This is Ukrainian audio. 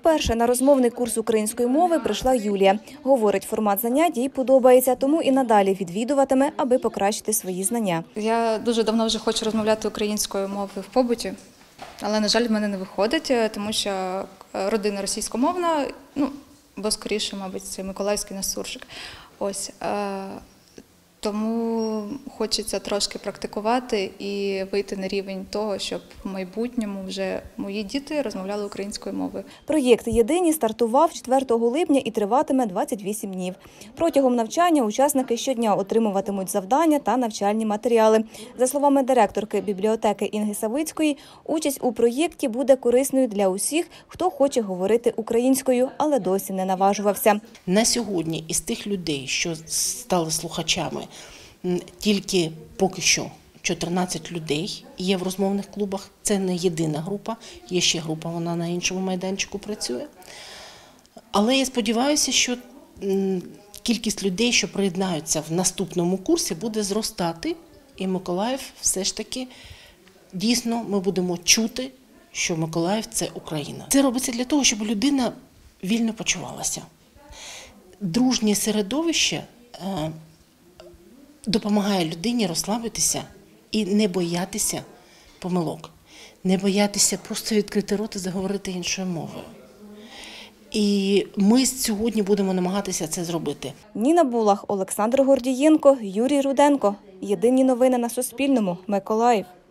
Вперше на розмовний курс української мови прийшла Юлія. Говорить, формат занять їй подобається, тому і надалі відвідуватиме, аби покращити свої знання. Я дуже давно вже хочу розмовляти українською мовою в побуті, але, на жаль, в мене не виходить, тому що родина російськомовна, бо скоріше, мабуть, це миколаївський наш суржик. Ось. Тому хочеться трошки практикувати і вийти на рівень того, щоб в майбутньому вже мої діти розмовляли українською мовою. Проєкт «Єдині» стартував 4 липня і триватиме 28 днів. Протягом навчання учасники щодня отримуватимуть завдання та навчальні матеріали. За словами директорки бібліотеки Інги Савицької, участь у проєкті буде корисною для усіх, хто хоче говорити українською, але досі не наважувався. На сьогодні із тих людей, що стали слухачами, тільки поки що 14 людей є в розмовних клубах. Це не єдина група, є ще група, вона на іншому майданчику працює. Але я сподіваюся, що кількість людей, що приєднаються в наступному курсі, буде зростати. І Миколаїв все ж таки, дійсно, ми будемо чути, що Миколаїв – це Україна. Це робиться для того, щоб людина вільно почувалася. Дружнє середовище допомагає людині розслабитися і не боятися помилок, не боятися просто відкрити рот і заговорити іншою мовою. І ми сьогодні будемо намагатися це зробити. Ніна Булах, Олександр Гордієнко, Юрій Руденко. Єдині новини на Суспільному. Миколаїв.